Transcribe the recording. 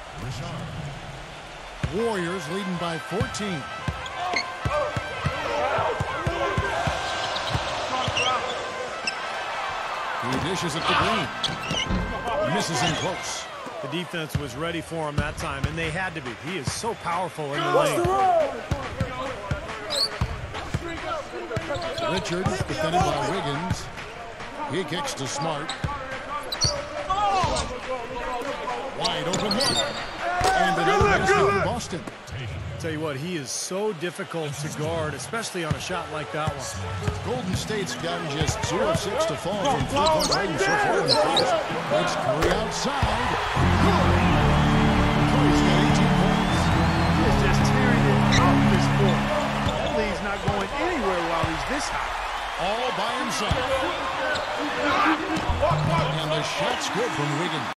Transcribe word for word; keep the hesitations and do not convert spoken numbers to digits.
Warriors leading by fourteen. He dishes it to Green. Misses in close. The defense was ready for him that time, and they had to be. He is so powerful in the lane. Richards defended by Wiggins. He kicks to Smart. Wide open look. And another miss from Boston. Tell you what, he is so difficult to guard, especially on a shot like that one. Golden State's gotten just two of six to fall from three-point range so far in the first. It's Curry outside. Good. Curry's got eighteen points. He is just tearing it up this court. That lead's not going anywhere while he's this high. All by himself. And the shot's good from Wiggins.